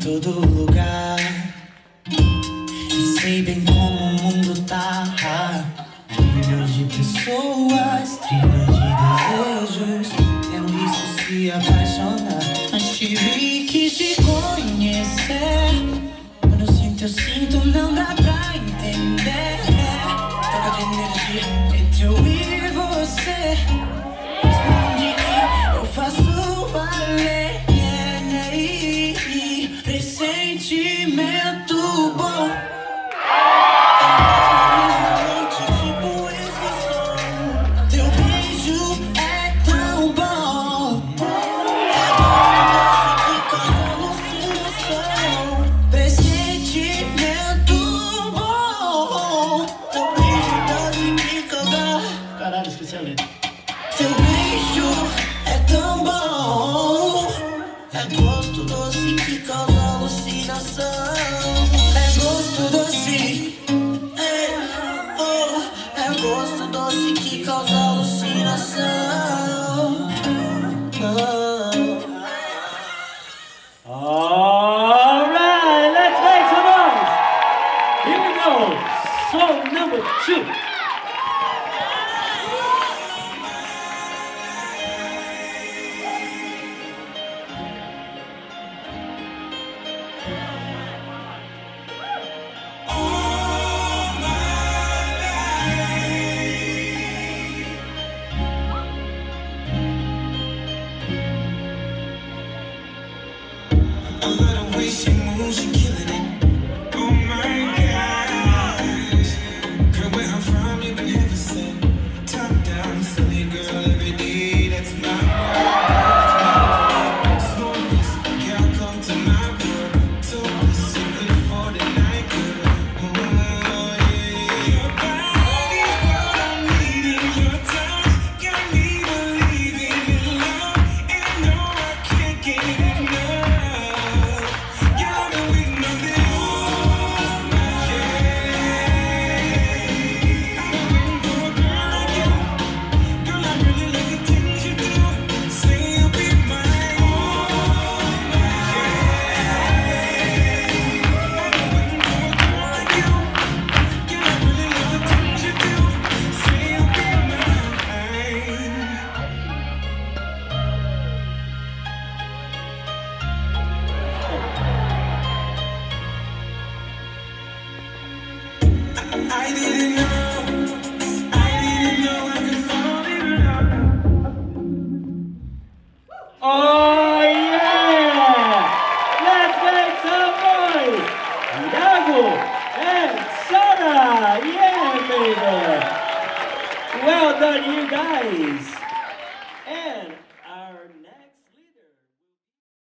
todo lugar e sei bem como o mundo tá. Milhões de pessoas, trilhões de desejos. É um risco se apaixonar, mas tive que te conhecer. Quando eu sinto, não dá pra entender. Troca de energia entre eu e você. Responde que eu faço valer. Pressentimento bom. Tipo esse som. Teu beijo é tão bom. É doce que causa alucinação. Pressentimento bom. Teu beijo doce que causa. Caralho, esqueci a letra. Teu beijo é tão bom. É gosto doce que causa alucinação. É gosto doce. É gosto doce que causa alucinação. Alright, let's make some noise. Here we go. Song number 2. I love the way she moves, she killing it. Oh my gosh. Girl, where I'm from, you've been heaven sent. Top down, silly girl, every day, that's my world. Slow this, girl, come to my world. So listen, good for the night, girl. Oh yeah. Your body's what I'm needing. Your touch got me believing in love. And no, I can't get enough. I didn't know I could fall in love. Oh yeah! Let's make some noise! Iago and Sarah! Yeah, baby! Well done, you guys! And